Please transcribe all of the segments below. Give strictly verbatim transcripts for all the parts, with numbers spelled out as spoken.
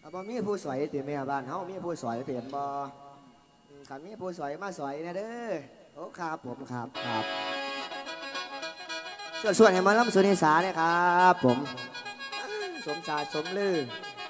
บ่มีผู้สวยติแม่บ้านเฮามีผู้สวยเปลี่ยนบ่ขันมีผู้สวยมาสวยนะเด้อโอ้ครับผมครับครับส่วนส่วนให้มาล้ำสุนิสาเนี่ยครับผมสมศาสตร์สมลือ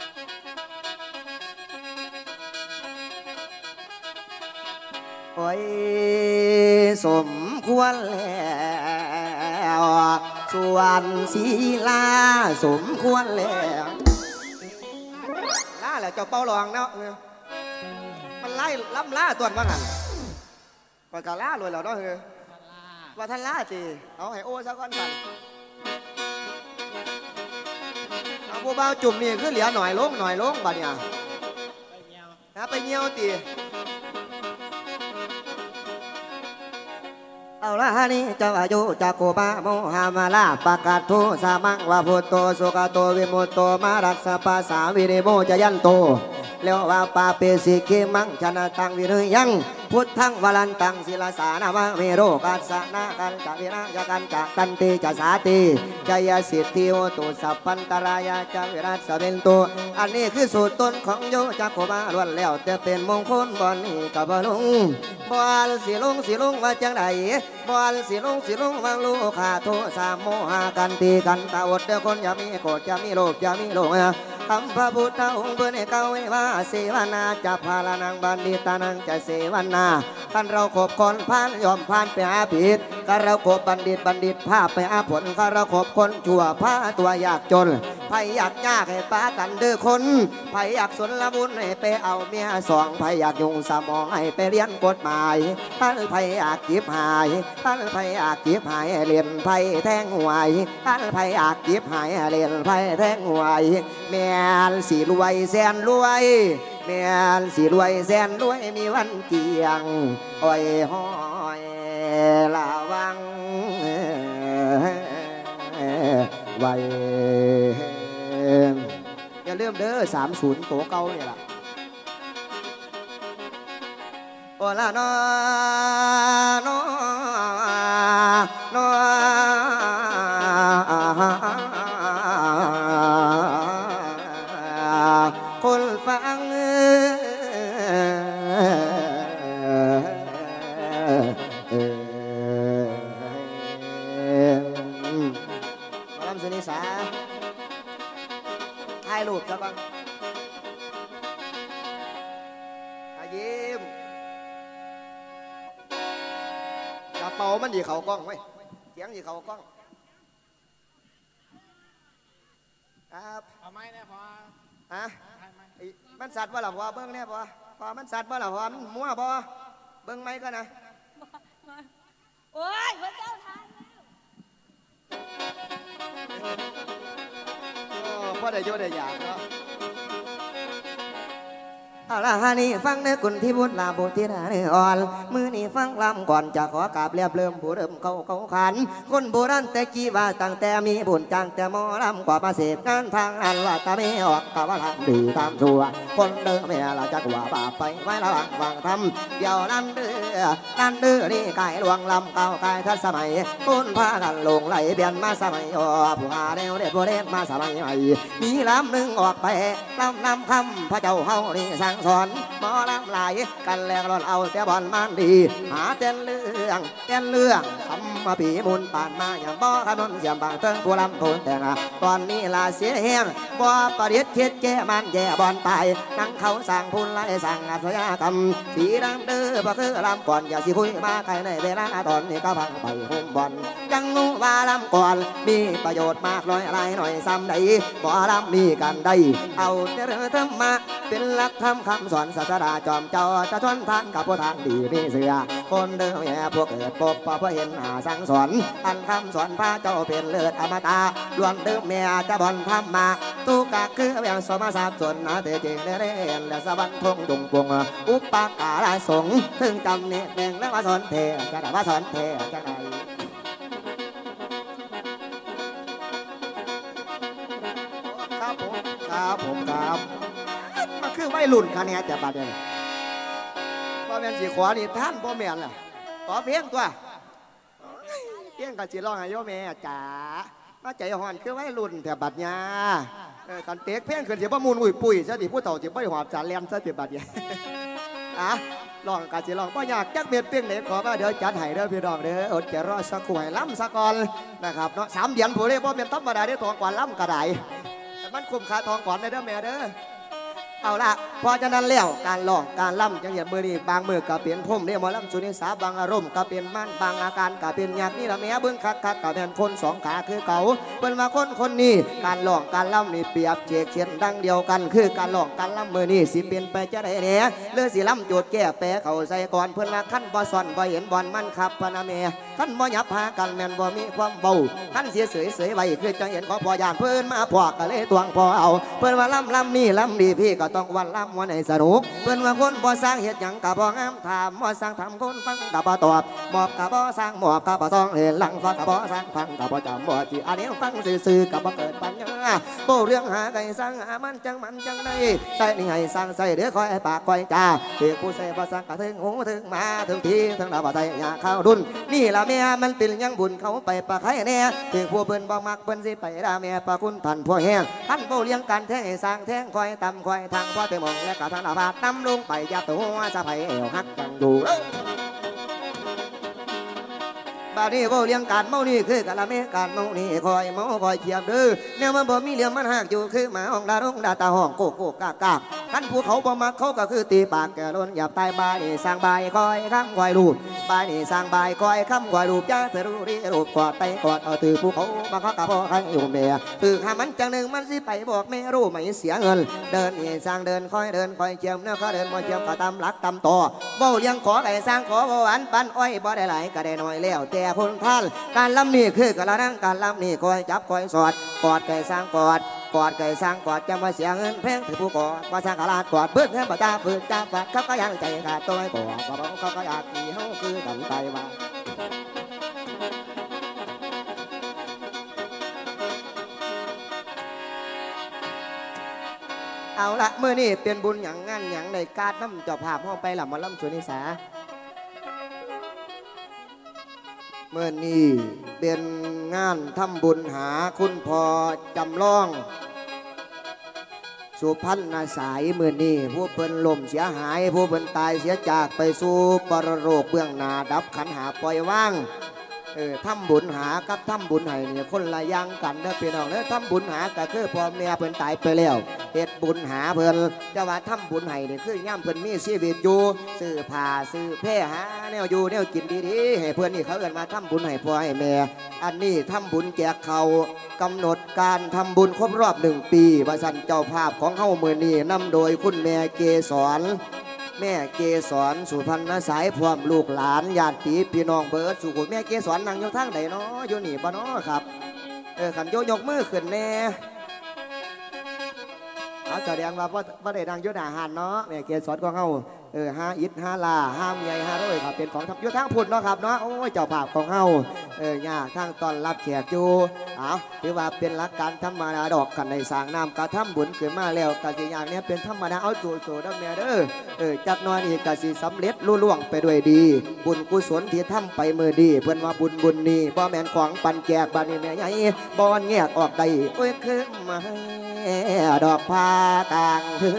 โอ้ยสมควรแล้วส่วนศีลาสมควรแล้วล่าแหละเจ้าเป้าหลองเนาะมันไล่ล้ำล่าตัวว่างั้นก่อนกาล่าเลยแล้วเนาะเฮ้ยว่าท่านล่าสิเอาให้โอ้ซะก่อนกันเอาบัวเบาจุ่มนี่คือเหลือหน่อยลงหน่อยลงบัดเนี่ยนะไปเงี้ยวตีเอาละฮะนี่เจ้าอายุจักโกบะโมหามาลาปากาโทสามังวาพุตโตสุกโตวิมุตโตมารักษาภาษาวิริโมจยันโตเลี้ยวว่าปาเปสิกิมังชนะตังวิริยังพุทธังวลันตังศิลาสานาวะเมโรกัสสนากันจะวิรังกันจะตันติจะสาติจยสิทธิโอตุสัพพันตรายาจะวิรัสเวนตุอันนี้คือสูตรต้นของโยจักโกบาล้วนแล้วจะเป็นมงคลบอนนี้กับบลุงบอลสิลุงสิลุงว่าจังใดบอลสิลุงสิลุงวังลูกขาโทสามโมหากันตีกันตาอดเด้อคนอย่ามีโกรธอย่ามีโลภอย่ามีโลภคำพระพุทธองค์เพื่อนให้เก้าไว้ว่าเสวนาจะพาลานังบัณฑิตานังจะเสวนาท่านเราขบคนพานยอมพานไปหาผิดก็เราขบบัณฑิตบัณฑิตพาไปหาผลก็เราขบคนชั่วพาตัวยากจนไผอยากยากให้ป้ากันเด้อคนไผอยากสนละบุญให้ไปเอาเมียสองไผอยากยุ่งสมองให้ไปเรียนกฎหมายท่านไผอยากจีบหายท่านไผอยากจีบหายเรียนไผแทงหวยท่านไผอยากจีบหายเรียนไผแทงหวยแม่สีรวยแสนรวยแม่สีรวยแสนรวยมีวันเกียงอ้อยห้อยละวังไว้อย่าลืมเด้อสามศูนย์ตัวเก่าเนี่ยล่ะโอ้ละนอนอนอคนฟังมาลำสุนิสาถ่ายรูปซะก่อนยิ้มกระเป๋ามันดีเขากล้องไว้เสียงดีเขากล้องครับเอาไม้เนี่ยพอฮะมันสัตว์บ่หรอพอเบิ้งเนี่ยพอพอมันสัตว์บ่หรอพอมันมั่วพอเบิ้งไม้ก็นะโอ้ยพระเจ้าทานแล้วพ่อได้โยได้อยากเนาะเอาละฮานี่ฟังเนื้อกุนที่บุญลาบุตรที่นาเนื้ออ่อนมือนี่ฟังลำก่อนจะขอกราบเรียบเริ่มผู้เริ่มเขาเขาขันคนโบราณแต่กี้ว่าตั้งแต่มีบุญจังแต่มอลำกว่ามาเสพงานทางอันว่าตาไม่ออกกะว่าทำดีทำชั่วคนเดิมไม่ละจักว่าบาไปไว้ระวังฟังทำเดี๋ยวนั้นเดือนั้นเดือนี่กายหลวงลำเก่ากายทันสมัยคนพากันลงไหลเปลี่ยนมาสมัยอ่อผู้หาแนวเด็ดผู้เด็ดมาสมัยใหม่มีลำหนึ่งออกไปลำนำคำพระเจ้าเฮานี่สั่งสอนหมอลำลายกันแรงร้อนเอาแต่บอลมันดีหาเต้นเรื่องเต้นเรื่องคำมาผีมุนป่านมาอย่างบ่ขนนเสียมบางเติงผู้ลำพูนแต่งตอนนี้ลาเสียแห้งบ่ประดิษฐ์คิดแก้มันแย่บอลตายนั่งเขาสั่งพูนไล่สั่งอาชญากรรมสีดำเด้อบ่คือลำก่อนอย่าสิคุยมาใครในเวลาตอนนี้ก็พังไปหุ่มบอลจังงูว่าลำก่อนมีประโยชน์มากน้อยอะไรหน่อยซ้ำใดบ่ลำมีกันได้เอาแต่เรื่องธรรมะเป็นหลักธรรมคำสอนศาสดาจอมเจ้าจะชนทานกับผู้ทางดีมีเสือคนเดิมแย่พวกเกิดปบพอเห็นหาสั่งสอนอันคำสอนพระเจ้าเป็นเลิศอมตะล้วนเดิมแม่จะบอลทำมาตุกะคือแบ่งสมาสาบส่วนนาเตจิงเล่นและสวรรค์ทงจุงปวงอุปกาลสงถึงจำเนี่ยแบ่งและว่าสอนเทจะได้ว่าสอนเทจะได้ครับผมครับผมครับมันคือวัยรุ่นคะแนนจะบาดเลยพ่อแม่สีขวานี่ท่านพ่อแม่ล่ะขอเพียงตัวเพียงกับจีร้องให้โยแม่จ๋ามาใจห่อนคือไว้รุ่นแถบบัดยาเออกันเต็กเพ่งขึ้นเสียบ่มูลอุ้ยปุ้ยซะดิผู้เฒ่าสิบ่ได้หอบจานแลนซะดิบัดยาอ่ะลองกาสิลองบ่อยากจักเม็ดเพียงไหนขอว่าเดี๋ยวจัดให้เด้อพี่น้องเด้ออดจะรอสักครู่ให้ล้ำสักก่อนนะครับเนาะสามเดือนผู้ใดบ่เป็นธรรมดาได้ทองกว่าล้ำกระไดแต่มันคุ้มค่าทองก่อนได้เด้อแม่เด้อเอาละพอจะนั้นแล้วการลองการล่ำจังเหยียบมือนี่บางมือก็เปลี่ยนพุ่มเนี่ยมอลำสุนิสาบางอารมณ์ก็เปลี่ยนมั่นบางอาการก็เปลี่ยนยากนี่ละแม่เบิ้งคักคักก็เป็นคนสองขาคือเก่าเป็นมาคนคนนี้การลองการล่ำนี่เปรียบเจกเชียนดังเดียวกันคือการลองการล่ำมือนี่สิเปลี่ยนไปจะได้เนี่ยเลือสิล่ำโจดแก้แปรเขาใส่ก่อนเพื่อนมาขั้นบ่ซ่อนบ่เห็นบอลมันขับพนาเมขั้นบ่ยับหากันแม่นบ่มีความเบาขั้นเสียเสยเสยไว้คือจังเห็นของพอยานเพื่อนมาพอกก็เลยตวงพอเอาเพื่อนว่าล่ำล่ำนี่ล่ำดีพี่ก็ต้องวันล่ำวันให้สนุกเพื่อนว่าคนบ่สร้างเหตุหยังกับบ่งามถามบ่สร้างทำคนฟังกับบ่ตอบหมอบกับบ่สร้างหมอบกับบ่ต้องเห็นหลังฟังกับบ่สร้างฟังกับบ่จำบ่จีอันนี้ฟังซื่อๆกับบ่เกิดปัญญาโบเรื่องหาไก่สร้างหามันจังมันจังได้ใส่นี่ให้สร้างใส่เดี๋ยวคอยปากคอยจ่าเด็กผู้ใส่บ่สร้างกะถึงหูถึงมาถึงทีถึงดาวบ่ใส่ยาข้าวดุนนี่ล่ะแม่มันเป็นยังบุญเขาไปปะไข่แน่เด็กผู้เพิ่นบ่มักเพิ่นสิไปด่าแม่ปะคุณท่านพ่อแห้งท่านโบเลี้ยงกันแท้ให้สร้างแท้งคอยตำคอยทางพ่อไปมองและกะทางดาวาตำลงไปยับตัวสะไผเอวหักจังอยู่บาดนี้โบเลี้ยงการเมานี่คือกะละเมการเมานี่คอยเมาคอยเทียบดื้อเนี่ยมันบ่มีเหลี่ยมมันหักอยู่คือหมาห้องดารงดาตาห้องโกโกกากากขันภูเขาบ่มักเขาก็คือตีปากแก่ล้นหยาบตายบายนี่สร้างบายคอยข้ามคอยรูปบายนี่สร้างบายคอยข้ามคอยรูปจ้าเธอรู้ดีรูปกอดไปกอดเอาตือภูเขามาเขากะพ่อขันอยู่เมียตือหามันจังหนึ่งมันสิไปบอกแม่รู้ไม่เสียเงินเดินนี่สร้างเดินคอยเดินคอยเจียมเนื้อเขาเดินมาเจียมก็ตามหลักตามต่อโบเลี้ยงขอไก่สร้างขอบ่หวานปันอ้อยบ่ได้หลายก็ได้น้อยแล้วแต่คนท่านการลำนี่คือกระนั่งการลำนี่คอยจับคอยสอดกอดไก่สร้างกอดกอดไก่สร้างกอดจะมาเสียเงินแพงถือผู้กอดว่าสร้างกะลาดกอดเบิ้งเงินประจาฝืนจ้าฝาดเขาก็ยังใจขาดตัวกอดเขาเขาก็อยากขี่เขาคือดันไตว่าเอาละเมื่อนี่เป็นบุญอย่างงั้นอย่างในการน้ำเจ้าภาพห้องไปหลับมาล่ำสุนิสาเมื่อนี้เป็นงานทำบุญหาคุณพ่อจำลองสุพรรณสายเมื่อนี้ผู้เพิ่นล่มเสียหายผู้เพิ่นตายเสียจากไปสู่ปรโลกเบื้องหน้าดับขันหาปล่อยว่างเออทำบุญหากับทำบุญให้เนี่ยคนละอย่างกันเด้อพี่น้องเด้อทำบุญหาก็คือพ่อแม่เพิ่นตายไปแล้วเฮ็ดบุญหาเพิ่นแต่ว่าทำบุญให้เนี่ยคือย่ำเพิ่นมีชีวิตอยู่ซื้อผ้าซื้อแพร่หาแนวอยู่แนวกินดีๆให้เพิ่นนี่เขาเอิ้นมาทำบุญให้พ่อให้แม่อันนี้ทำบุญแจกเขากำหนดการทำบุญครบรอบหนึ่งปีว่าซั่นเจ้าภาพของเฮามื้อนี้นำโดยคุณแม่เกษรแม่เกษรสุพรรณสายพร้อมลูกหลานญาติพี่น้องเบิดสุขุมแม่เกษรนั่งอยู่ทางใดเนาะอยู่นี่บ่เนาะครับเออขันโยยกมือขึ้นแน่เอาแสดงว่าบ่ได้นั่งอยู่หน้าหานเนาะแม่เกษรของเฮาเออห้าอิฐห้าลาห้ามใหญ่ห้าร้อยครับเป็นของทัพยุทธทางพุ่นเนาะครับเนาะโอ้ยเจ้าภาพของเฮาเออยากทางตอนรับแขกอยู่เอาถือว่าเป็นหลักการธรรมดาดอกกันในสร้างน้ำกระทำบุญขึ้นมาแล้วกสิอย่างนี้เป็นธรรมดาเอาโจโจดำเนินเด้อเออจักนอนอีกกสิสำเร็จลุล่วงไปด้วยดีบุญกุศลที่ทำไปเมื่อดีเพื่อนว่าบุญบุญนี้บ่แม่นของปันแจกบานี้แม่ใหญ่บอนแงกออกได้โอ้ยขึ้นมาดอกผ้ากลาง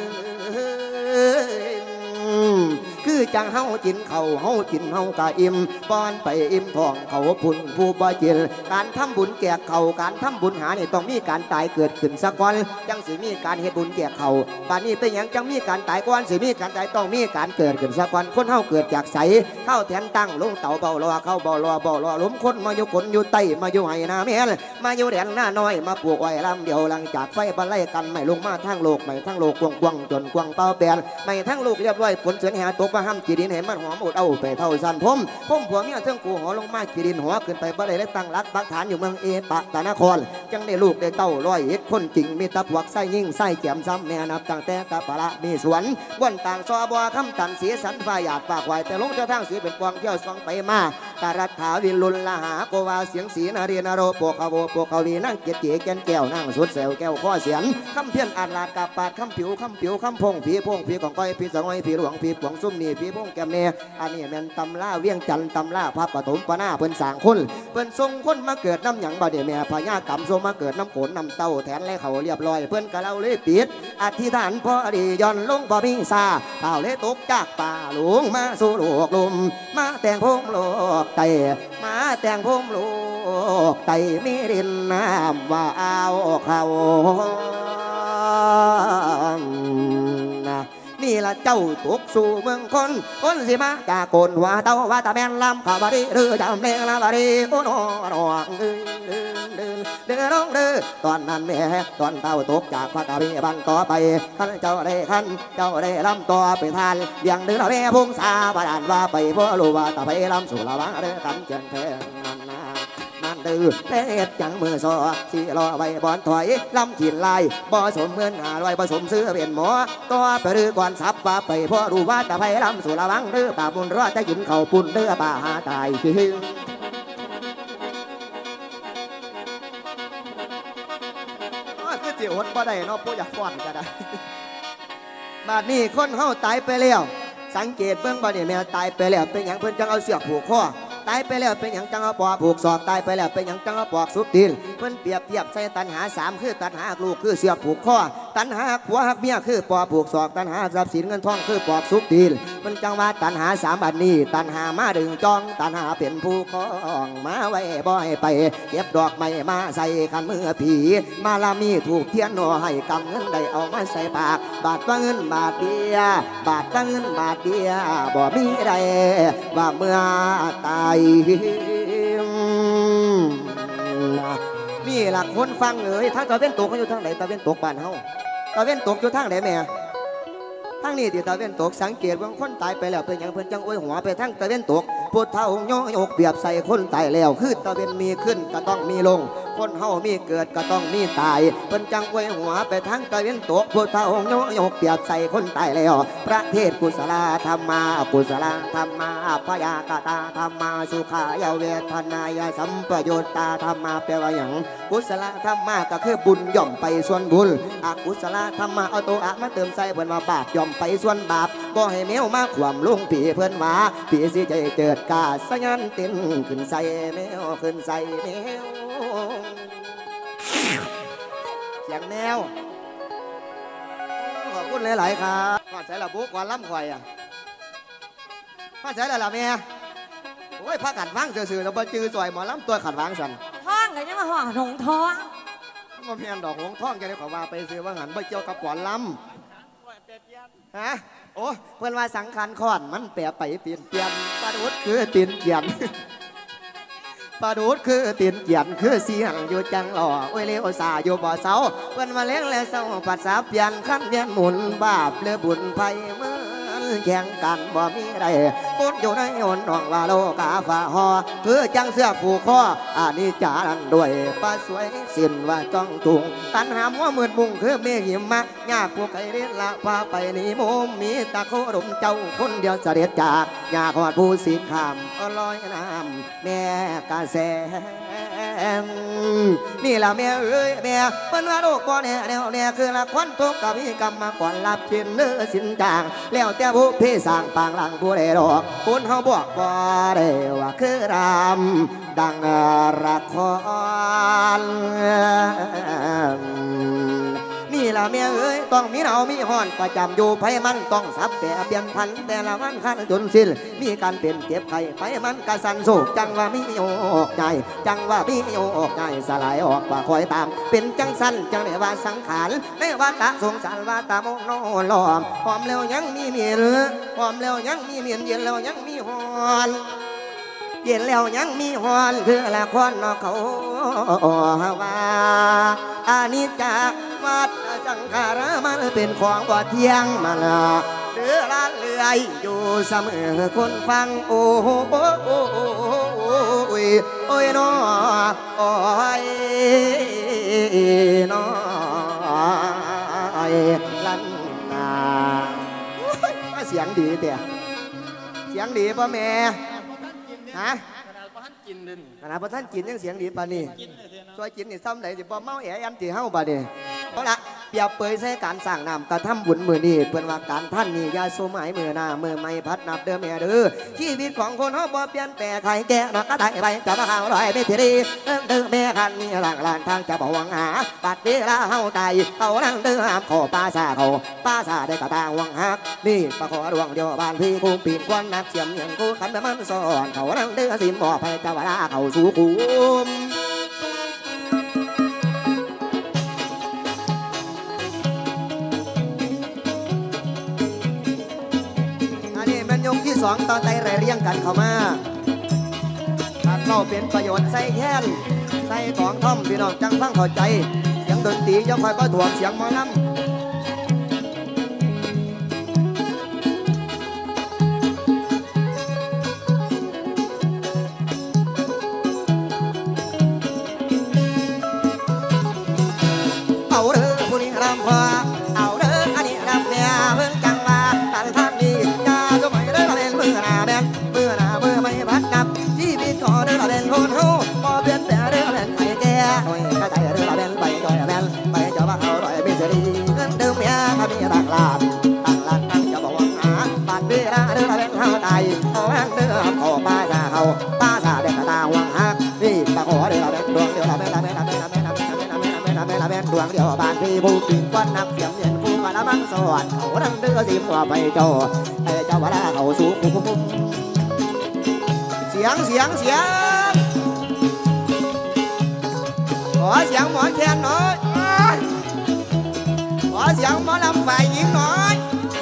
คือจังเฮาจินเขาเฮาจินเฮากะอิ่มป้อนไปอิ่มท้องเขาพุ่นผู้บ่จินการทำบุญแจกเขาการทำบุญหานี่ต้องมีการตายเกิดขึ้นสักวันจังสิมีการเฮ็ดบุญแจกเขาบัดนี้เป็นหยังจังมีการตายก่อนสิมีการตายต้องมีการเกิดขึ้นสักวันคนเฮาเกิดจากใสเข้าแทนตั้งลงเต่าเบาลอเข้าเบาลอเบาลอล้มคนมาอยู่คนอยู่ใต้มาอยู่ไห้นาแม่นมาอยู่แดนหน้าน้อยมาปลูกไว้ลำเดียวหลังจากไฟบรรลัยกันไม่ลงมาทั้งโลกไม่ทั้งโลกกวงกวงจนกวงเป้าแปลนไม่ทั้งโลกเรียบร้อยผลเสือนหาตกมาห้ำจีดินเห็นมันหอมอดเอาไปเท่าสันพมพมผัวเมียเทิงกูหัวลงมาจีดินหัวขึ้นไปบ่ได้ได้ตั้งรักปักฐานอยู่เมืองเอปะตานครจังได้ลูกได้เต้าร้อยเอ็ดคนจริงมีตะพวกไส้ยิ่งไส้แก้มซ้ำแม่นับตั้งแต่ตะปะละมีสวนวันต่างซอบัวคำตันสีสันฝ่ายหยาดฝากไว้แต่ลงเจ้าทางสีเป็นกวางเที่ยวสองไปมาตารัฐาวิลุลละหาโกวาเสียงสีนาเรียนโรโปกโวโปกวีนั่งเกียรติแกนแก้วนั่งสุดเซลแก้วข้อเสียงคำเพี้ยนอาดลาดกาปาดคำผิวคำผิวคำพงผีพงผีของก้อยผีสองไอ้ผีหลวงผีปวงซุ่มนี่พี่พงแก้มเน่อันนี้แม่นตำล่าเวียงจันทร์ตำล่าพระปฐมปนาเพิ่นสร้างคนเพิ่นทรงคนมาเกิดน้ำหยังบ่เดแม่พญากรรมทรงมาเกิดน้ำโขนน้ำเต้าแทนและเขาเรียบร้อยเพิ่นกะเล่าเลยปิดอธิษฐานพอดีย้อนลงบ่มีซาข่าวเลยตกจากป่าหลวงมาสู่โลกลมมาแต่งพงโลกไตมาแต่งพงโลกไตมีดินน้ำว่าเอาเขานี่ละเจ้าตกสู่เมืองคนคนสิมาจากโกนหัวเต้าว่าตาแม่นลำขาบดีหรือจำเลี้ยงลำบดีโอ้โนนองเดินเดินเดินเดินน้องเดินตอนนั้นแม่ตอนเต้าตกจากพระกาบีบันต่อไปขันเจ้าได้ขันเจ้าได้ลำต่อไปทานเลี้ยงเดินแม่พงษาบาดานว่าไปพ่อรู้ว่าตาไปลำสู่ละวังเดินกันเจนเพงนั่นนานั่นดื้อเล็ดจังมือซอสีรอไว้บอนถอยลำขีดลายบ่สมเงินหาลอยผสมซื้อเป็นหมอต่อไปดื้อก่อนซับว่าไปพ่อรู้ว่าตาไปลำสู่ละวังเด้อป่าบุญรอดจะกินเข่าปุ่นเด้อป่าหาตายชิงคือจิ๋วหดบ่ได้เนาะพวกอยากฟ้อนก็ได้บาดนี้คนเฮาตายไปแล้วสังเกตเบิ่งบ่นี่แม่ตายไปแล้วเป็นหยังเพิ่นจังเอาเสือกผูกคอตายไปแล้วเป็นหยังจังเอาปอผูกศอกตายไปแล้วเป็นหยังจังเอาปอกสุบตีนเพิ่นเปรียบเทียบใส่ตัณหาสามคือตัณหาลูกคือเสือกผูกคอตัณหาผัวหักเมียคือปอผูกศอกตัณหาทรัพย์สินเงินทองคือปอกสุบตีนเพิ่นจังว่าตัณหาสามอันนี้ตัณหามาดึงจองตัณหาเป็นผู้ครองมาไว้บ่ให้ไปเก็บดอกไม้มาใส่ขันมือผีมาลามีถูกเทียนหน่อให้กำเงินได้เอามาใส่ปากบาทว่าเงินบาทเดียบาทว่าเงินบาทเดียบ่มีใดว่าเมื่อตายนี่หลักคนฟังเลยถ้าตะเว้นตกเขาอยู่ทางไหนตะเว้นตกบ้านเฮาตะเว้นตกอยู่ทางไหนแม่ทางนี้ที่ตะเว้นตกสังเกตว่าคนตายไปแล้วเป็นอย่างเพิ่นจังโอยหัวไปทางตะเว้นตกพุทธะองค์โยกเปรียบใส่คนตายแล้วคือตะเว้นมีขึ้นก็ต้องมีลงคนเฮามีเกิดก็ต้องมีตายเพิ่นจังโอยหัวไปทางตะเว้นตกพุทธะองค์โยกเปรียบใส่คนตายแล้วประเทศกุศลธรรมากุศลธรรมาพยากตาธรรมาสุขายเวทนายสัมปโยตาธรรมาแปลว่าอย่างกุศลธรรมาก็คือบุญย่อมไปส่วนบุญอกุศลธรรมาเอาตัวอะมาเติมใส่เพิ่นว่าบาปย่อมไปส่วนบาปบ่ให้แมวมาขวามลุงผีเพิ่นว่าผีสิใจเจิดกาสยันตินขึ้นใส่แมวขึ้นใส่แมวเสียงแมวขอบคุณหลายๆครับก่อนใส่ละบุกก่อนล้ำข่อยอ่ะก่อนใส่ละละแม่โอ้ยพระขัดฟังซื่อๆเราบ่จือซอยหมอล้ำตัวขัดฟังสันท้องเลยยังมาห่อหงท้องมาเพียนดอกหงท้องแกได้ขอว่าไปซื้อว่าหันไปเกี่ยวกับก่อนล้ำฮะโอ้เพื่อนว่าสังขารค้อนมันแปรไปเปลี่ยนเปลี่ยนปลาดุดคือตีนเกียนปลาดุดคือตีนเกียนคือเสียงอยู่จังหล่อโอ้ยเลวสาอยู่บ่อเสาเพื่อนมาเลี้ยงและเศร้าปัสสาวะเปลี่ยนขั้นเวียนหมุนบาปเลือบุญไฟเมื่อแข่งกันบ่มีใดพุทธอยู่ในหนน้องว่าโลกาฝ่าหอเพื่อจังเสื้อผูกคออานิจารันด้วยป้าสวยสิ้นว่าจ้องตุงตันหามว่ามืดมุงคือเมฆหิมะยากพวกไก่เรียนละพาไปนี่มุมมีตาโคดมเจ้าคนเดียวเสด็จจากยากอดผู้สิขามก็ลอยน้ำแม่กาแสนี่ละแม่เอ้ยแม่เป็นว่าโลกบ่แน่แนวแน่คือละควันทุกข์กับมีกรรมมาก่อนรับชินเนื้อสินจางแล้วแต่ผู้พี่สร้างปางหลังผู้ใดดอกคุณเฮาบอกบ่ได้ว่าคือรำดังละครนี่ละแม่เอ้ยต้องมีเอามีห้อนประจำอยู่ไผมันต้องสับแต่เปลี่ยนพันแต่ละวันขั้นจนสิ้นมีการเป็นเจ็บไข้ไผมันกระสันโศกจังว่ามีโอกใจจังว่ามีโอกใจสลายออกว่าคอยตามเป็นจังสันจังในว่าสังขารในว่าตาสงสารว่าตาโมโนหลอมหอมแล้วยังมีเมียนหอมแล้วยังมีเมียนเย็นแล้วยังมีหอนเย็นแล้วยังมีหอนคือละครนอกเขาว่าอานิจจาวัดสังขารมันเป็นของบ่เที่ยงมันเดือดเลื่อยอยู่เสมอคนฟังโอ้โหโอ้โหโอ้ยโอ้ยน้อโอ้ยน้อยลั่นนาเสียงดีเตี่ยเสียงดีป่ะแม่ฮะกินดิขนาดพอท่านกินยังเสียงดีป่ะนี่ช่วยกินนี่ซ้ำไหนสิบ่เมาแออันที่เฮาป่ะนี่เอาละรียบเปยใส่การสร้างน้ำกระทำบุญมือนี้เพื่อนว่าการท่านนี่ยาสูหมายมือหน้ามือไม่พัดนับเดิมแม่เด้อชีวิตของคนเขาบ่เปลี่ยนแปลงใครแก่นอกก็ตายไปจะมาข่าวลอยไม่ทีดีเดิมเดิมแม่คันมีหลังลานทางจะบอกวังหาปัดเวลาเฮาตายเขานั่งเดิมหามขอป้าซาเขาป้าซาได้กระตางวังหักนี่ปะขอดวงเดียวบ้านพี่กูปีนควันนักเสียมอย่างกูขันมันสอนเขานั่งเดิมสินบ่อไปจะว่าเขาสู่คุมยกที่สองตอนใดไรเรียงกันเข้ามาถ้าเราเป็นประโยชน์ใส่แค้นใส่ของท่อมพี่น้องจังฟังเข้าใจเสียงดนตรียังคอยก็ถ่วงเสียงหมอลำเอาเด้อผู้นี้รำพอเอาเด้ออันนี้รำเนี่ยเพิ่งจังว่าตั้งท่านนี้สมัยเด้อเราเป็นมือหน้าแบนมือหน้ามือไม่พัดนับชีวิตขอเด้อเราเป็นคนเฮาพอเปลี่ยนแต่เด้อเราเป็นไข่แก่หน่อยก็ใจเด้อเราเป็นใบจอยแบนใบจอยว่าเขาหน่อยไม่เสียดีเงินเดิมเมียถ้ามีต่างลานต่างลานตั้งจะบอกว่าหาบาดเวลาเด้อเราเป็นเฮาตายเอาแหงเด้อขอป้าซาเขาป้าซาเด็กตาหวังหักนี่ตาขอเด้อเราเป็นดวงเดียวเราเป็นเราเป็นเราเป็นเราเป็นเราเป็นเราเป็นเราเป็นเราเป็นเราเป็นดวงเดียวบานที่ผู้ปีนควันนักเสียงเย็นผู้กระมังสวรรค์เขาดังเด้อสิมัวไปโจไอ้เจ้าว่าเขาสู้คุ้มเสียงเสียงเสียงขอเสียงหมอแคนหน่อยขอเสียงหมอลำฝ่ายหญิงหน่อย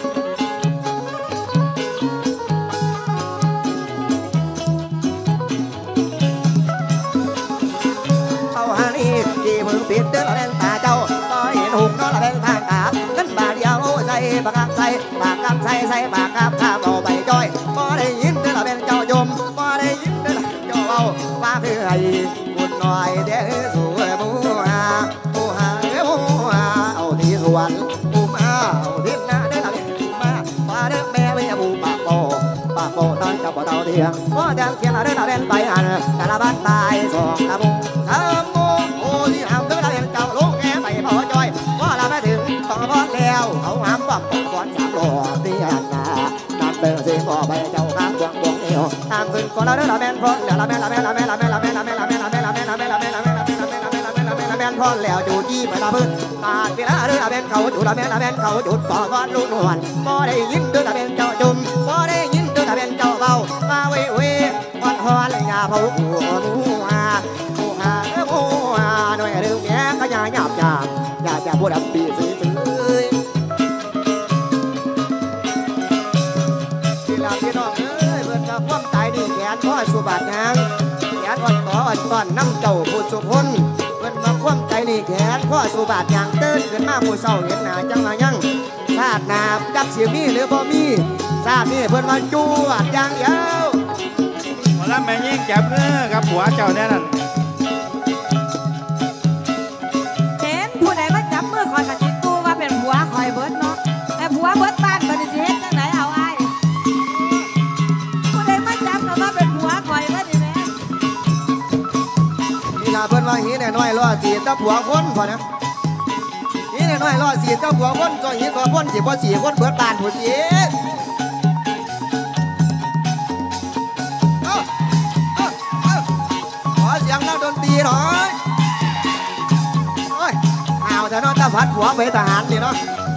เอาฮานี่ที่มือปิดเดินละเป็นตาเจ้าก็เห็นหุบน้องละเป็นทางกาบนั่นบาเดียวใส่ปากกาใส่ปากกาใส่ใส่ปากกาข้ามเอาไปจ้อยก็ได้ยินเดินละเป็นเจ้ายมก็ได้ยินเดินละเจ้าเอาว่าเพื่อให้บุญหน่อยเด้อสู่บูฮาบูฮาเด้อบูฮาเอาที่สวนบูมาเอาที่หน้าเด้อละเป็นบูมาว่าเด้อแม่ไม่บูปากโปปากโปตอนเจ้าบ่เต่าเทียงก็แดงเทียงละเด้อละเป็นไปอันแต่ละบ้านตายสองละบูสามโมโอ้ที่หามเด้อละเป็นเจ้าลงแง่ไปพอจ้อยว่าละไม่ถึงต้องพอแล้วเขาหามปั๊มต้องก่อนสามโลเตียนนานับเดินเสียงก็ไปเจ้าข้างดวงดวงเอวทางขึ้นก็ละเด้อละเป็นพอแล้วละแม่ละแม่ละแม่ละแม่ละแม่ละแม่ละแม่ละแม่ละแม่ละแม่ละแม่ละแม่ละแม่ละแม่ละแม่ละแม่ละแม่ละแม่พอแล้วจูจี้ไปละพื้นตาเวลาเด้อละเป็นเขาจูละแม่ละเป็นเขาจุดก่อก้อนลุ่นหวนบ่ได้ยินเด้อละเป็นเจ้าจุ่มบ่ได้ยินเด้อละเป็นเจ้าเบามาเว้ยเว้ยฮอนฮอนเลยยาเผาหัวหัวหัวหัวหน่อยเรื่องแง่ก็ยาหยาบหยาบหยาบหยาบบัวดำปีซื้อซื้อที่ลาพี่น้องเอ้ยเพื่อนกับความตายนี่แขนพ่อสุบาทยางแขนอ่อนต่ออ่อนตอนน้ำเจ้าผู้สุพลเพื่อนมาความใจนี่แขนพ่อสุบาทยางเต้นขึ้นมาผู้เศร้าเห็นหน้าจังมายังชาติหนาจักเสียมีหรือบ่มีชาตินี่เพื่อนมาจูวดยางเดียวหมอลำแม่ยิ่งจับเนื้อกับหัวเจ้าแน่นั่นเห็นผู้ใดมาจับมือคอยกับจิตตู้ว่าเป็นผัวคอยเบิดเนาะแต่ผัวเบิดบ้านบัดนี้สิเฮ็ดจังไหนเอาไอ้ผู้ใดมาจับก็ว่าเป็นผัวคอยเบิดนี่แหละนี่ล่ะเพิ่นว่าหีแน่น้อยรอสีตะผัวคนพอนะหีแน่น้อยรอสีตะผัวคนก็หีก็คนสิบ่สีคนเบิดบ้านผู้สิเสียงนักดนตรีหน่อยโอ้ยเอาแต่นอนตาพัดหัวไปทหารนี่เนาะ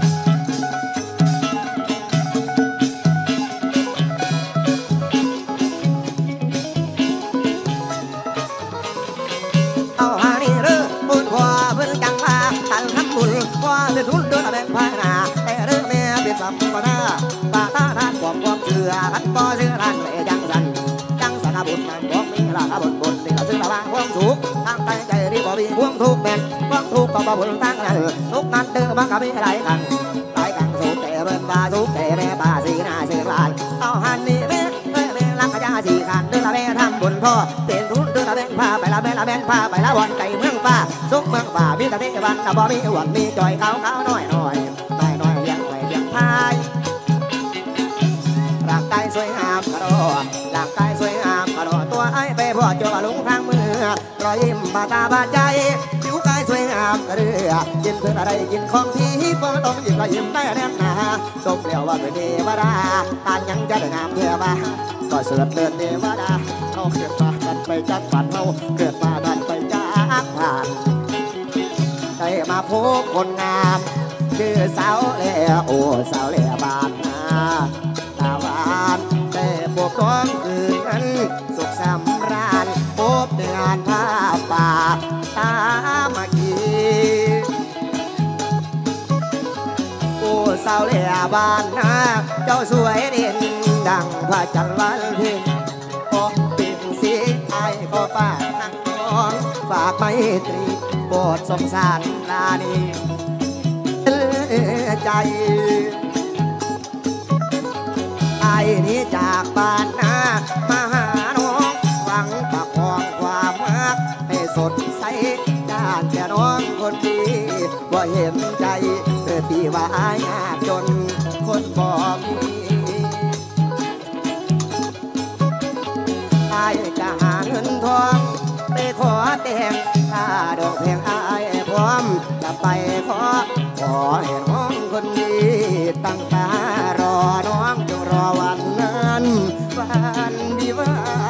เอาหานี่เด้อบุญพ่อเพิ่นจังมาตั้งทำบุญพ่อเลือดหุ่นเดินแบ่งพายนาแต่เด้อแม่เป็นสัมปนาปาตาทานความความเชื่อขันบ่เชื่อทานเลยจังสันจังสันบุญมันบอกมีลาบุญบุญนี่ก็ซึ่งระวังความสุขทางใจใจรีบ่มีความทุกข์แม่นความทุกข์ก็บ่บุญตั้งนั้นทุกนั้นเด้อมันก็มีหลายกันหลายกันสุขแต่เบิ่นตาสุขแต่แม่ป้าสีหน้าเสียงลานเอาหันนี่แม่แม่แม่รักกะยาสีขันเด้อละแม่ทำบุญพ่อเป็นทุนเด้อละแม่พาไปละแม่ละแม่พาไปละวันใจเมืองฟ้าสุขเมืองฟ้ามีแต่เด็กวันแต่บ่มีหวังมีจอยขาวขาวน้อยน้อยน้อยน้อยเลี้ยงไว้เลี้ยงพายร่างกายสวยงามกระโดดร่างกายสวยงามกระโดดตัวไอ้ไปพ่อเจอลุงทางมือรอยยิ้มบาตาบาใจผิวกายสวยงาามกระเรือกินเพื่อนอะไรกินของที่บ่ต้องหยิบก็ยิ้มได้แน่นหนาสมแล้วว่าเป็นเทวดาการยังจะได้งามเทวาก็เสือเดินเทวดาเขาเกิดมาดันไปจากฝันเราเกิดมาดันไปจากผ่านได้มาพบคนงามชื่อสาวเล่โอ้สาวเล่บานนาตาหวานแต่พวกน้องคืนนั้นสุขสำราญพบในงานผ้าป่าตามากีโอ้สาวเล่บานนาเจ้าสวยเด่นดังพระจันทร์วันเพ็ญพอปิ่งสีไอ้ก็ป้าทั้งน้องฝากไมตรีโปรดสงสารลานีใจไอ้นี้จากบ้านนามาหาน้องหวังประคองความรักให้สดใสด้านแค่น้องคนดีว่าเห็นใจเกิดปีว่ายากจนคนบ่มีไอ้จะหาเงินทองไปขอแต่งถ้าดอกแพงไอ้พร้อมจะไปขอขอให้น้องคนนี้ตั้งตารอน้องจงรอวันนั้นวันวิวา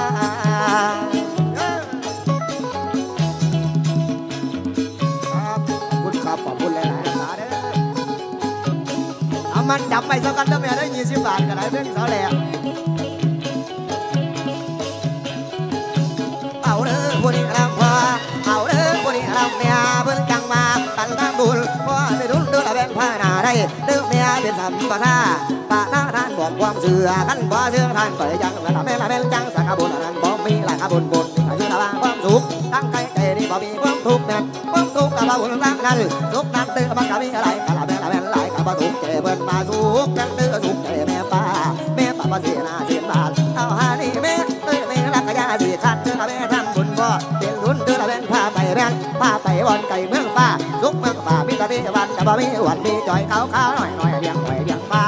คุณครับขอบคุณหลายๆนะเด้อเอามันจับไปสักกันเด้อแม่ได้ยี่สิบบาทกันได้เพิ่งสาวแหล่เอาเด้อบุญรำพอเอาเด้อบุญรำเนี่ยเพิ่นจังมาตั้งทางบุญว่าได้รุ่นเดือดเป็นผ้าหนาได้เด้อเนี่ยเป็นสัมปทาปะหน้าท่านบอกความเสื่อกันบ่เชื่อท่านไปจังสารแม่ละแม่จังสักบุญท่านบ่มีหลายบุญบุญอายุละว่าความสุขตั้งใจใจนี่บ่มีความทุกข์นั่นความทุกข์กับบุญตั้งนั้นสุขนั้นเด้อมันก็มีอะไรกันละแม่ละแม่หลายกับบ่สุขใจเพิ่นมาสุขนั่นเด้อสุขใจแม่ป้าแม่ป้าบ่เสียหน้าเสียบาทเอาหานี่แม่เอ้ยแม่รักยาสิคัดเด้อละแม่ทำบุญบ่เป็นรุ่นเด้อละแม่พาไปแม่พาไปบอนไก่เมืองป้าสุขเมืองป้ามีตะดีวันแต่บ่มีหวันมีจอยขาวขาวหน่อยหน่อยเลี้ยงหน่อยเลี้ยงไป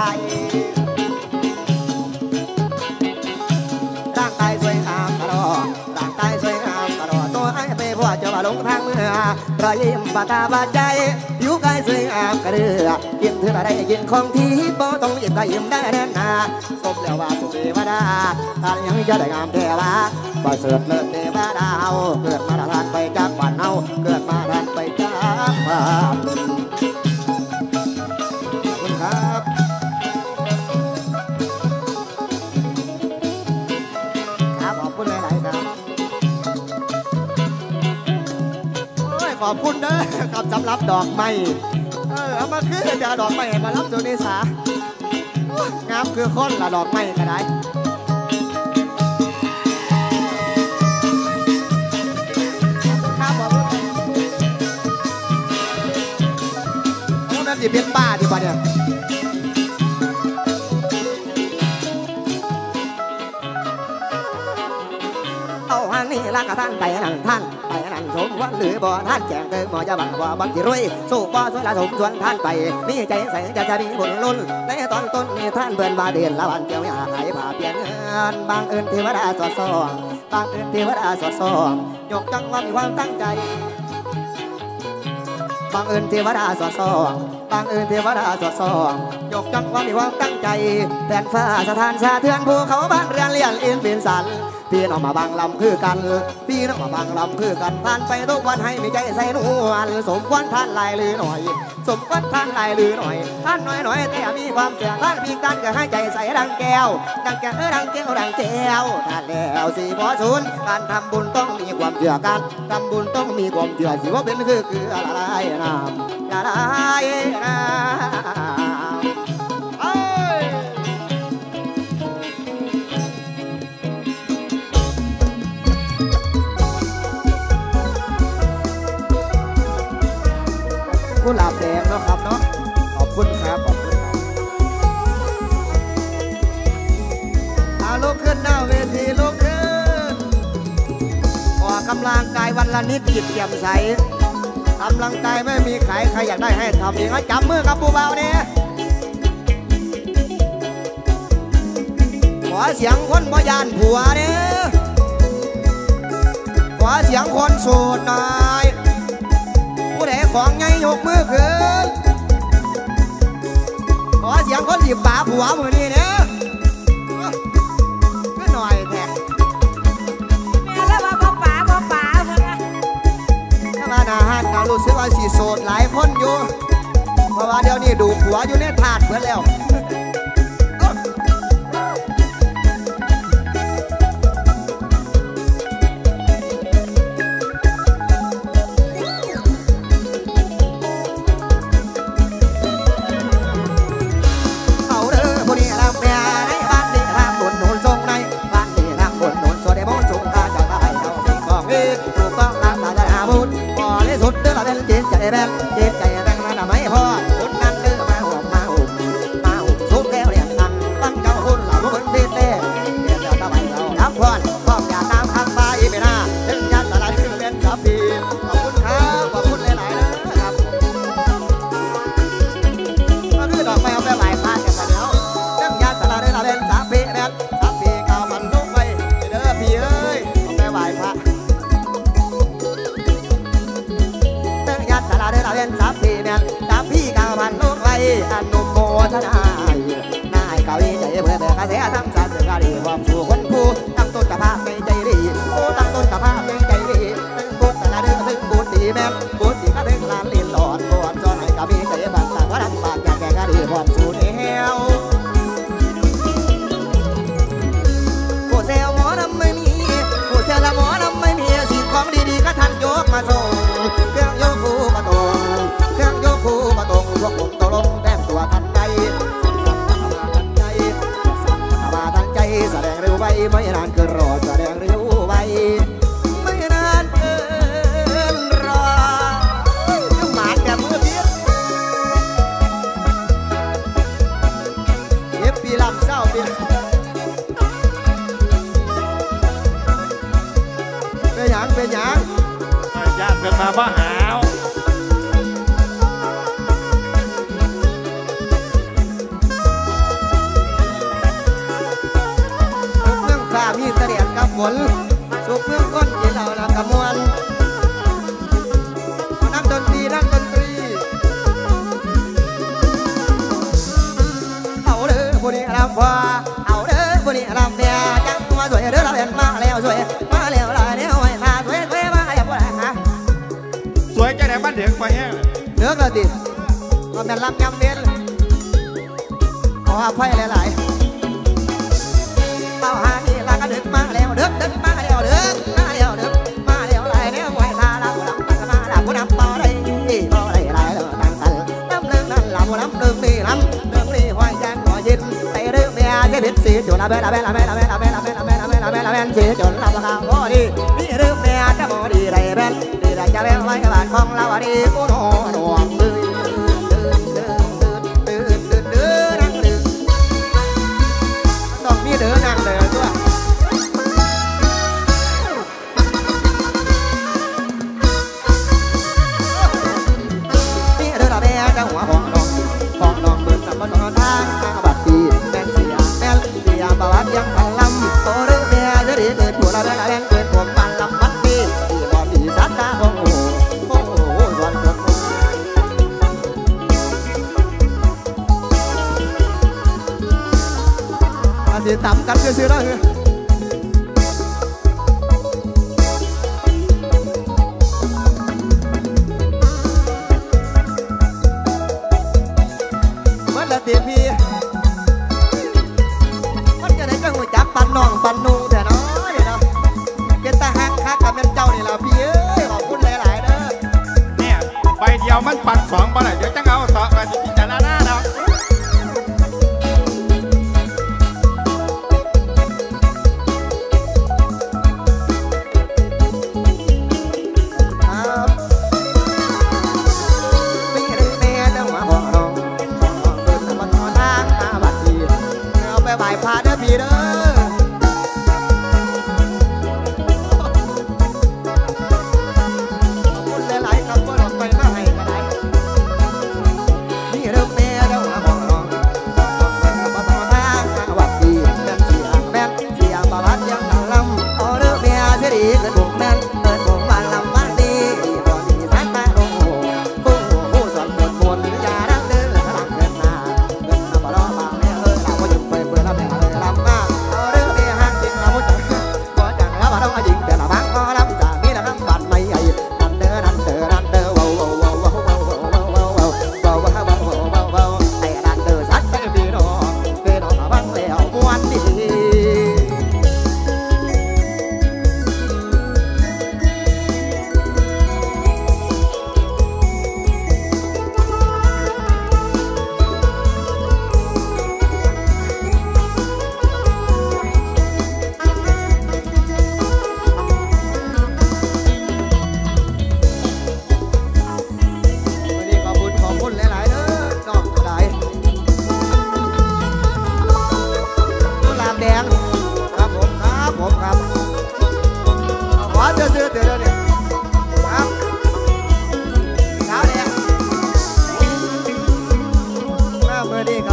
ร่างกายสวยงามตลอดร่างกายสวยงามตลอดตัวไอ้ไปพ่อจะมาลงทางเมื่อรอยยิ้มบาตาบาใจผิวกายสวยงามกระเดือกินเท่าไรกินของที่บ่ต้องหยิบก็ยิ้มได้แน่นาสมแล้วว่าผู้เทวดาท่านยังจะได้งามเทวาบ่เสือเลิศเทวดาเอาเกิดมาทานไปจากบ้านเฮาเกิดมาทานไปจากบ้านขอบคุณครับครับขอบคุณหลายๆครับโอ้ยขอบคุณเด้อกับสำหรับดอกไม้เออเอามาคือจะดอกไม้มารับสุนิสางามคือคนละดอกไม้ก็ได้ครับขอบคุณเอาแบบสิเป็นบ้าดีกว่าเนี่ยเอาฮันนี่รักกับท่านไปนั่นท่านไปนั่นสมวันหรือบ่ท่านแจงเติมบ่จะบังว่าบังที่รวยสู้บ่สวยละสมส่วนท่านไปมีใจใส่จะจะมีบุญล้นในตอนต้นนี่ท่านเบิ่นมาเดือนละวันเกี่ยวยาขายผ้าเปลี่ยนเงินบางเอิญเทวดาสอดส่องบางเอิญเทวดาสอดส่องยกจังว่ามีความตั้งใจบางเอิญเทวดาสอดส่องบางเอิญเทวดาสอดส่องยกจังว่ามีความตั้งใจแผ่นฟ้าสถานสะเทือนภูเขาบ้านเรือนเลี้ยนอินเป็นสันพี่น้องมาบางลำคือกันพี่น้องมาบางลำคือกันท่านไปทุกวันให้มีใจใส่นวลสมควรท่านลายลือหน่อยสมควรท่านลายลือหน่อยท่านน้อยหน่อยแต่มีความเสื่อท่านพี่กันก็ให้ใจใส่ดังแก้วดังแก้วดังแก้วดังแก้วท่านแล้วสิบ่สูญการทำบุญต้องมีความเชื่อกันทำบุญต้องมีความเชื่อสิว่าเป็นคือคืออะไรน้ำอะไรน้ำกุหลาบแดงเนาะครับเนาะขอบคุณครับขอบคุณครับอาลุกขึ้นหน้าเวทีลุกขึ้นออกกำลังกายวันละนิดจิตแจ่มใสกำลังกายไม่มีขายใครอยากได้ให้ทำเองก็จับมือกับผู้เบาเนี่ยขอเสียงคนบ่ยานผัวเนี่ยขอเสียงคนโสดหน่อยผู้ใดของไงยกมือขึ้นขอเสียงคนที่ป่าผัวมือนี่เนี่ยก็หน่อยแท้แม่แล้วว่าบ่ป๋าบ่ป๋าเพิ่นนะถ้ามาหน้าห้านก็รู้สึกว่าสีโสดหลายคนอยู่เพราะว่าเดี๋ยวนี้ดูผัวอยู่ในถาดเพื่อนแล้วแบนเจ็บใจแรงระไม่พอคนนั้นเลือมาห่มมาห่มมาห่มสุกแก้วเรียนตังตั้งเจ้าคุณเหล่าคนพิเศษเดี๋ยวจะตะไบเราทับพรพร้อมยาน้ำข้างฟ้าอีไม่น่าถึงยันตะไลคือเป็นสับปีขอบคุณครับขอบคุณหลายๆนะครับก็คือดอกไม้เอาไปไหว้พระกันเดี๋ยวถึงยันตะไลคือเป็นสับปีแบนสับปีเก่ามันลุกไปเด้อพี่เอ้ยเอาไปไหว้พระเดินเล่นสับพี่แม่สับพี่กาวพันลูกไว้อนุโมทนานายกาวีใจเพื่อเบิกกระแสทั้งสัตว์กาดีความสู่คนผู้ตั้งต้นกับภาพในใจดีโอ้ตั้งต้นกับภาพในใจดีตึงบุตรแต่ละเดือนตึงบุตรดีแม่บุตรดีก็ตึงลานลินหลอดบวชจอนให้กาวีใจบังต่างว่าดันปากอยากแก่กาดีความสู่ในเฮวผู้เซลหมอลำไม่มีผู้เซลละหมอลำไม่มีสิ่งของดีๆก็ท่านยกมาส่งเครื่องยกคู่มาตรงเครื่องยกคู่มาตรงพวกผมตกลงแต้มตัวทันใจทันใจมาทันใจแสดงเร็วไวไม่นานเกินรอแสดงเร็วไวไม่นานเกินรอหมาแต่มือเพี้ยเย็บปีลำเศร้าปีเป็นหยังเป็นหยังญาติเป็นมาบ้าหาวเมืองฟ้ามีเสด็จกับฝนสุขเมืองก้นกินเหล้าและกระมวลนักดนตรีนักดนตรีเอาเด้อผู้นี้รำว่าเอาเด้อผู้นี้รำเดียจังมาสวยเด้อเราเห็นมาแล้วสวยมาแล้วลายเดียวไว้มาสวยสวยมาอย่าพูดนะสวยแค่ไหนบ้านเด็กไปแห้งเนื้อกระติดก็แม่นลำยำเด่นขออภัยหลายๆเอาหานี่ลากระดึกมาแล้วเดึกดึกมาแล้วเดึกมาแล้วเดึกมาแล้วลายเดียวไว้มาแล้วลำมาแล้วผู้นำต่อได้ต่อได้ลายแล้วตั้งตันลำเรื่องนั้นลำลำเรื่องนี้ลำเรื่องนี้ห้อยแจ้งหัวยินไปเรื่องเมียจะบิดสีจุดละเบลละเบลละเบลละเบลละเบลละเบลละเบลละเบลละเบลละเบลสีจุดละราคาโอ้ดีนี่เรื่องเมียจะโมดีไรเบลดีไรจะเบลไว้กับบ้านของเราดีกูโน่หน่วงดื้อดื้อดื้อดื้อดื้อดื้อดื้อนั่งดื้อต้องมีเดื้อนั่งเดื้อด้วยนี่เดื้อละเบลจะหัวของน้องของน้องเปิดสามสองทางทางบัดดีแม่เสียแม่เสียประวัติยังพันลำโตเรื่องเมียจะดีเกิดผัวละเบลละเบลเกิดผมมันลำบัดดีที่บ่มีสัตว์ตาของโอ้โอ้ส่วนคนอาทิตย์ต่ำกันซื้อๆแล้วเหรอละเตียพี่มันจะได้ก็หัวจักปันน้องปันนูแต่น้อยเนาะเป็นตาหักคักกับแม่เจ้านี่ล่ะพี่เอ้ยขอบคุณหลายๆเด้อเนี่ยใบเดียวมันปันสองบ่ล่ะเดี๋ยวจังเอาต่อไปพิจารณาเนาะไปพาเด้อพี่เด้อขอบคุณหลายๆครับก็ลงไปมาให้ก็ได้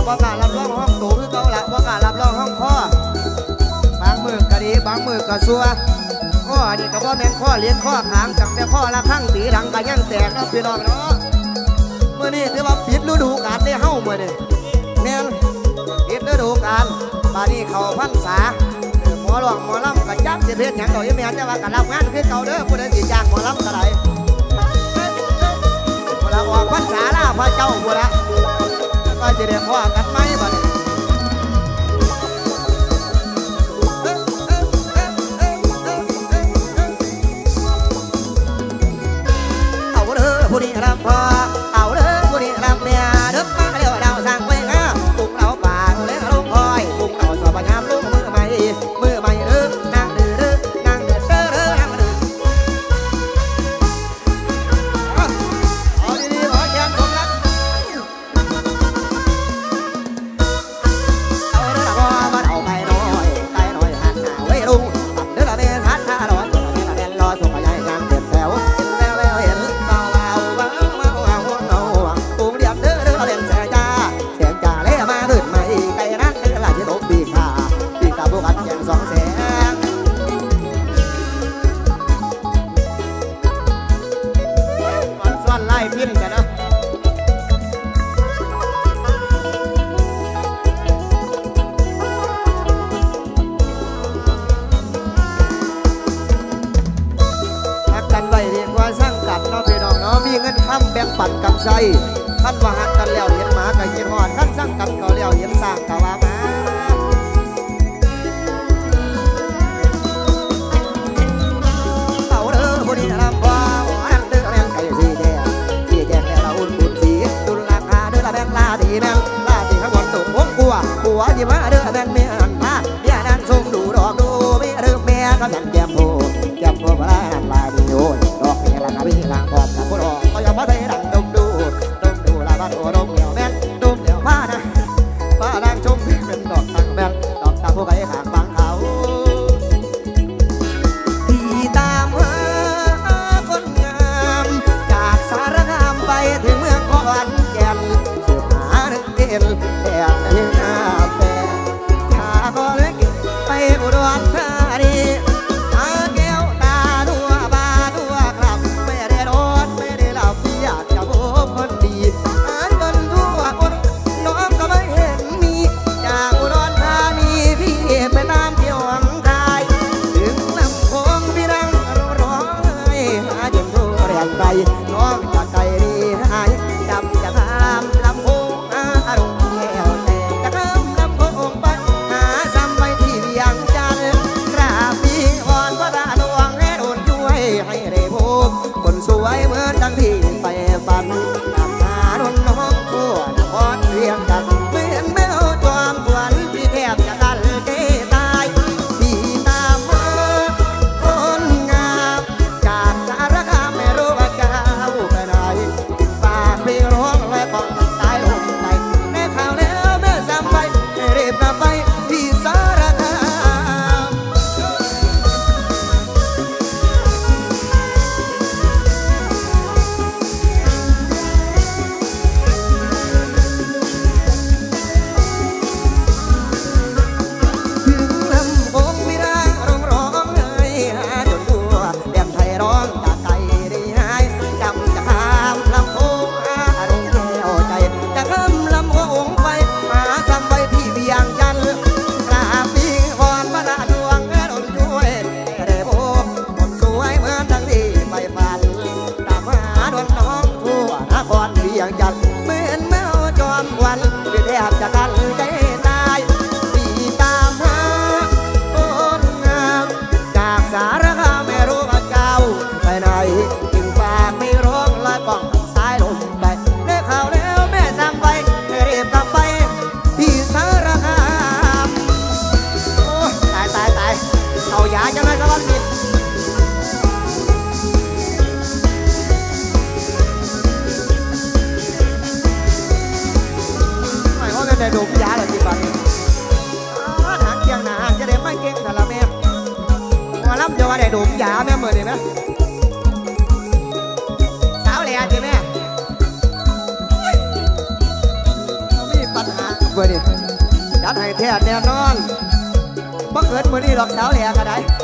บ่กล้ารับรองห้องตูคือเก่าละบ่กล้ารับรองห้องคอบางมือกะดีบางมือกะซัวข้อนี่ก็บ่แม่นข้อเลี้ยงข้อขางจังแต่ข้อละข้างตีดังก็ยังแตกเนาะพี่น้องเนาะเมื่อนี้ถือว่าปิดฤดูกาลได้เฮ้าเมื่อนี้แม่นปิดฤดูกาลบาดนี้เขาพรรษาหมอหลวงหมอลำกันยักษ์สิเพชรหยังดอกยี่แม่จะว่ากันรับงานคือเก่าเด้อผู้ใดสิจ้างหมอลำก็ได้เวลาออกพรรษาล่าพระเจ้าผู้ละก็จะได้พ่อกันไหมบัดนี้เอาเด้อผู้นี้รำพ่อเอาเด้อผู้นี้รำแม่เด้อมาเดี๋ยวดาวสร้างไว้งาปุกเราป่าเลี้ยงลูกอ้อยปุกเราสอบพยายามลูกมือใหม่มือใหม่เด้อนางเด้อเด้อนางเด้อเด้อเด้อนางเด้อเอาดีๆขอแก้มสมรักเอาเด้อละพ่อมาเอาไก่น้อยไก่น้อยหันหน้าไว้ลุงตัดเด้อละแม่ทัดท่ารอส่งละแม่ละแม่รอส่งพยายามเด็ดแถวเห็นแล้วแล้วเห็นเก่าเอาบ้างมาเอาเอาเอาปูเดียมเด้อเด้อละเล่นแสงจ้าแสงจ้าเล่มาขึ้นมาอีกไก่นั้นเด้อละที่ตกปีกขาปีกตาบุกันแข่งสองแสงวันส่วนไล่พิ้นกันเนาะรักกันไว้เรียกว่าสร้างกันเนาะพี่น้องเนาะมีเงินค้ำแบ่งปันกันใส่ท่านว่าหักกันแล้วเห็นหมากับเห็นหอดท่านสร้างกันเขาแล้วเห็นสร้างกะว่ามาเอาเด้อผู้นี้รำพ่ออันเด้อแม่งไก่สีแดงสีแดงแล้วเราอุ่นอุ่นสีดุลราคาเด้อละแบงลาดีแบงลาดีข้างบนตุ่มหงกัวกัวสิมาเด้อแบงเมียนพาเดี๋ยวนั้นส่งดูดอกดูไม่เริ่มแม่ก็ฉันแก้มโผแก้มโผมาลาลาดีโอ้ยดอกเมียลางาพี่ลางพร้อมกับผู้ดอกก็ยังมาได้ดังดมดูดมดูลาบ้านโอ้ดมเหนียวแม่นดมเหนียวผ้านะผ้านางชมเป็นดอกตังแบงดอกตาผู้ไก่ขางบางเขาที่ตามหาคนงามจากสารคามไปถึงเมืองขอนแก่นสืบหาหนึ่งเด่นแดดในหน้าแปรขาก็เล็กไปอุดรธานีตาแก้วตาดัวบาดัวครับไม่ได้นอนไม่ได้หลับอยากจะพบคนดีอ่านกันทั่วคนน้องก็ไม่เห็นมีจากอุดรธานีพี่ไปตามเที่ยวหวังคายถึงลำโพงพี่นั่งร้องไห้หาจนทั่วแรงใจน้องจะไกลดีหายจำจะทำลำโพงหาอารมณ์แก้วแต่จะข้ามลำโพงไปหาซ้ำไปที่เวียงจันทร์กราบพี่อ่อนว่าตาดวงให้โดนช่วยให้ได้พบคนสวยเหมือนดังที่ไปฝันตามหาดนน้องทั่วนครเวียงจันทร์เหมือนแมวจอมขวัญที่แทบจะดันเกตายที่ตามหาคนงามจากสารคามไม่รู้ว่าก้าวไปไหนฝากเพลงร้องและกองสายลมไปแม่ข่าวแล้วแม่ซ้ำไปรีบกลับไปที่สารคามถึงลำโพงไม่ได้ร้องร้องเลยหาจนทั่วแดมไทยร้องจากใจได้หายจำจะข้ามลำโพงหาอารมณ์แก้วใจจะข้ามลำโพงไปมาซ้ำไปที่เวียงจันทร์กราบพี่อ่อนพระดวงให้โดนช่วยให้ได้พบคนสวยเหมือนดังที่ไปฝันตามหาดนน้องทั่วนครเวียงจันทร์เหมือนแมวจอมขวัญที่แทบจะกันใจตายที่ตามหาคนงามจากสารคามไม่รู้ว่าเจ้าไปไหนจึงฝากไม่ร้องและกล่องสายลมไปได้ข่าวแล้วแม่สั่งไปให้รีบกลับไปที่สารคามโอ้ตายตายตายเอายาจะไม่สวัสดิ์ไม่ว่าจะได้ดมยาหรือที่บ้านทางเคียงหนาจะได้ไม่เก่งแต่ละแม่หมอลำจะว่าได้ดมยาแม่เมื่อนี่นะสาวแหล่จีแม่มีปัญหาเมื่อนี้จัดให้แท้แน่นอนบ่เกินมื้อนี้หรอกสาวแหลกก็ได้